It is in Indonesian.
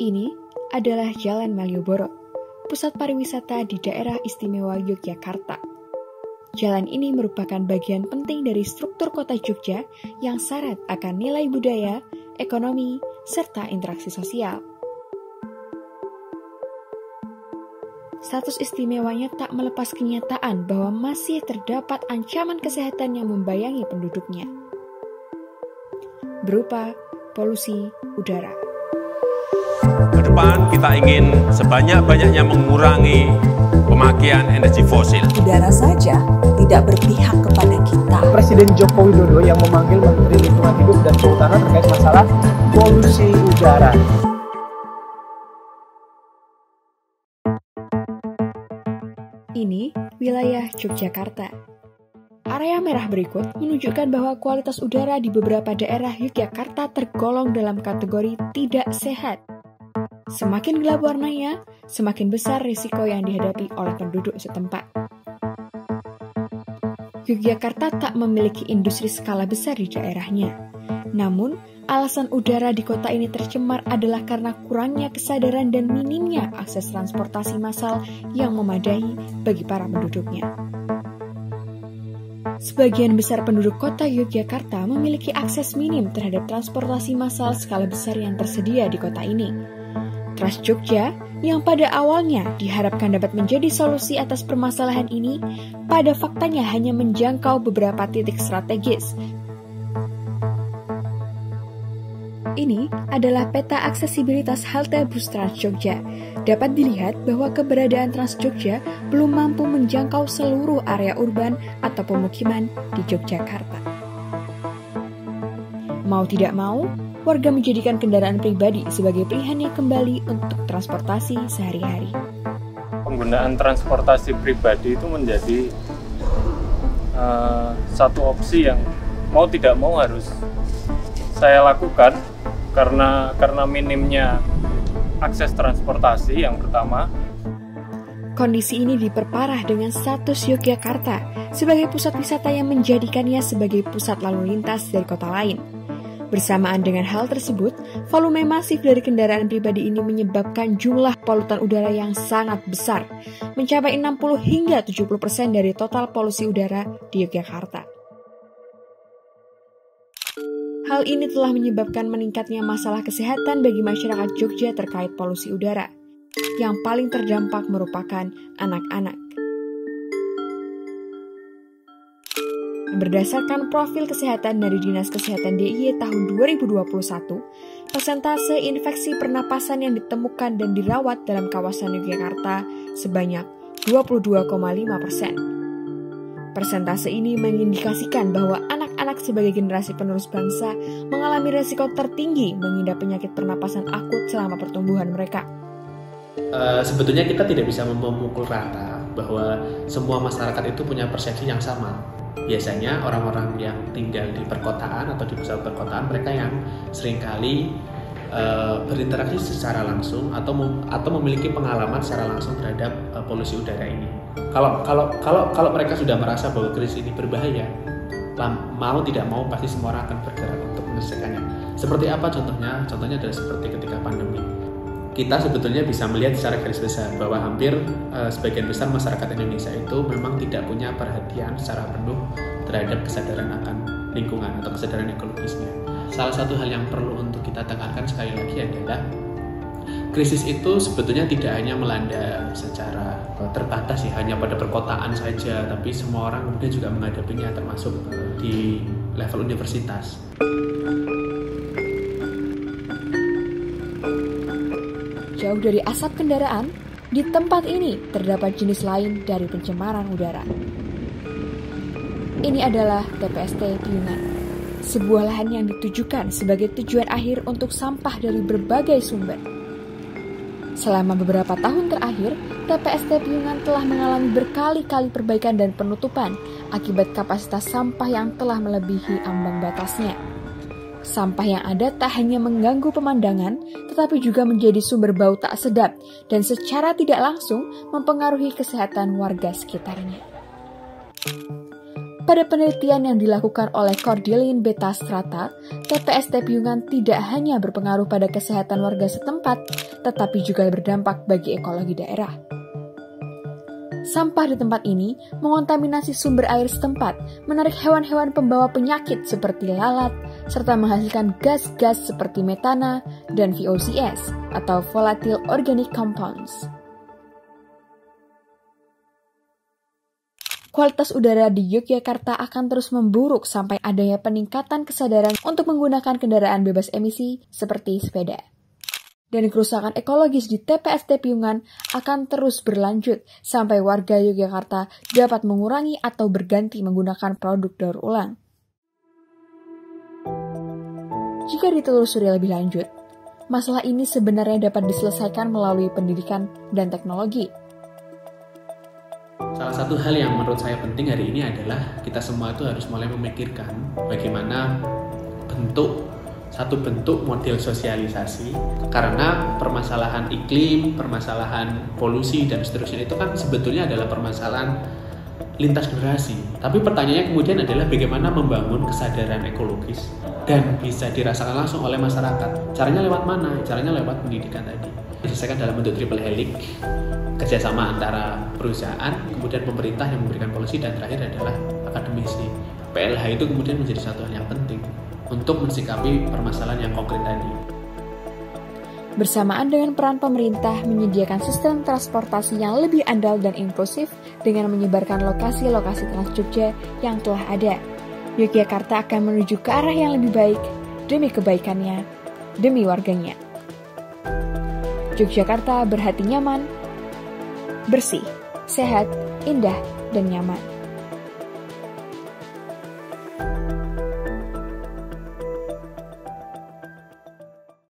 Ini adalah Jalan Malioboro, pusat pariwisata di daerah istimewa Yogyakarta. Jalan ini merupakan bagian penting dari struktur kota Jogja yang syarat akan nilai budaya, ekonomi, serta interaksi sosial. Status istimewanya tak melepas kenyataan bahwa masih terdapat ancaman kesehatan yang membayangi penduduknya, berupa polusi udara. Ke depan kita ingin sebanyak-banyaknya mengurangi pemakaian energi fosil. Udara saja tidak berpihak kepada kita. Presiden Joko Widodo yang memanggil Menteri Lingkungan Hidup dan Kehutanan terkait masalah polusi udara. Ini wilayah Yogyakarta. Area merah berikut menunjukkan bahwa kualitas udara di beberapa daerah Yogyakarta tergolong dalam kategori tidak sehat. Semakin gelap warnanya, semakin besar risiko yang dihadapi oleh penduduk setempat. Yogyakarta tak memiliki industri skala besar di daerahnya. Namun, alasan udara di kota ini tercemar adalah karena kurangnya kesadaran dan minimnya akses transportasi massal yang memadai bagi para penduduknya. Sebagian besar penduduk kota Yogyakarta memiliki akses minim terhadap transportasi massal skala besar yang tersedia di kota ini. Trans Jogja, yang pada awalnya diharapkan dapat menjadi solusi atas permasalahan ini, pada faktanya hanya menjangkau beberapa titik strategis. Ini adalah peta aksesibilitas halte bus Trans Jogja. Dapat dilihat bahwa keberadaan Trans Jogja belum mampu menjangkau seluruh area urban atau pemukiman di Yogyakarta. Mau tidak mau, warga menjadikan kendaraan pribadi sebagai pilihannya kembali untuk transportasi sehari-hari. Penggunaan transportasi pribadi itu menjadi satu opsi yang mau tidak mau harus saya lakukan karena minimnya akses transportasi yang pertama. Kondisi ini diperparah dengan status Yogyakarta sebagai pusat wisata yang menjadikannya sebagai pusat lalu lintas dari kota lain. Bersamaan dengan hal tersebut, volume masif dari kendaraan pribadi ini menyebabkan jumlah polutan udara yang sangat besar, mencapai 60 hingga 70% dari total polusi udara di Yogyakarta. Hal ini telah menyebabkan meningkatnya masalah kesehatan bagi masyarakat Jogja terkait polusi udara. Yang paling terdampak merupakan anak-anak. Berdasarkan profil kesehatan dari Dinas Kesehatan DIY tahun 2021, persentase infeksi pernapasan yang ditemukan dan dirawat dalam kawasan Yogyakarta sebanyak 22,5%. Persentase ini mengindikasikan bahwa anak-anak sebagai generasi penerus bangsa mengalami risiko tertinggi mengidap penyakit pernapasan akut selama pertumbuhan mereka. Sebetulnya kita tidak bisa memukul rata bahwa semua masyarakat itu punya persepsi yang sama. Biasanya orang-orang yang tinggal di perkotaan atau di pusat perkotaan, mereka yang seringkali berinteraksi secara langsung atau memiliki pengalaman secara langsung terhadap polusi udara ini. Kalau mereka sudah merasa bahwa krisis ini berbahaya, mau tidak mau pasti semua orang akan bergerak untuk menyelesaikannya. Seperti apa contohnya? Contohnya adalah seperti ketika pandemi. Kita sebetulnya bisa melihat secara garis besar bahwa hampir sebagian besar masyarakat Indonesia itu memang tidak punya perhatian secara penuh terhadap kesadaran akan lingkungan atau kesadaran ekologisnya. Salah satu hal yang perlu untuk kita tekankan sekali lagi adalah krisis itu sebetulnya tidak hanya melanda secara terbatas ya, hanya pada perkotaan saja, tapi semua orang kemudian juga menghadapinya termasuk di level universitas. Jauh dari asap kendaraan, di tempat ini terdapat jenis lain dari pencemaran udara. Ini adalah TPST Piungan, sebuah lahan yang ditujukan sebagai tujuan akhir untuk sampah dari berbagai sumber. Selama beberapa tahun terakhir, TPST Piungan telah mengalami berkali-kali perbaikan dan penutupan akibat kapasitas sampah yang telah melebihi ambang batasnya. Sampah yang ada tak hanya mengganggu pemandangan, tetapi juga menjadi sumber bau tak sedap dan secara tidak langsung mempengaruhi kesehatan warga sekitarnya. Pada penelitian yang dilakukan oleh Cordeline Beta Strata, TPST Piungan tidak hanya berpengaruh pada kesehatan warga setempat, tetapi juga berdampak bagi ekologi daerah. Sampah di tempat ini mengontaminasi sumber air setempat, menarik hewan-hewan pembawa penyakit seperti lalat, serta menghasilkan gas-gas seperti metana dan VOCs atau Volatile Organic Compounds. Kualitas udara di Yogyakarta akan terus memburuk sampai adanya peningkatan kesadaran untuk menggunakan kendaraan bebas emisi seperti sepeda. Dan kerusakan ekologis di TPST Piungan akan terus berlanjut sampai warga Yogyakarta dapat mengurangi atau berganti menggunakan produk daur ulang. Jika ditelusuri lebih lanjut, masalah ini sebenarnya dapat diselesaikan melalui pendidikan dan teknologi. Salah satu hal yang menurut saya penting hari ini adalah kita semua itu harus mulai memikirkan bagaimana satu bentuk model sosialisasi, karena permasalahan iklim, permasalahan polusi dan seterusnya itu kan sebetulnya adalah permasalahan lintas generasi. Tapi pertanyaannya kemudian adalah bagaimana membangun kesadaran ekologis dan bisa dirasakan langsung oleh masyarakat. Caranya lewat mana? Caranya lewat pendidikan tadi. Diselesaikan dalam bentuk triple helix, kerjasama antara perusahaan, kemudian pemerintah yang memberikan polisi, dan terakhir adalah akademisi. PLH itu kemudian menjadi satu hal yang penting untuk mensikapi permasalahan yang konkret tadi. Bersamaan dengan peran pemerintah menyediakan sistem transportasi yang lebih andal dan inklusif dengan menyebarkan lokasi-lokasi Trans Jogja yang telah ada, Yogyakarta akan menuju ke arah yang lebih baik demi kebaikannya, demi warganya. Yogyakarta berhati nyaman, bersih, sehat, indah, dan nyaman.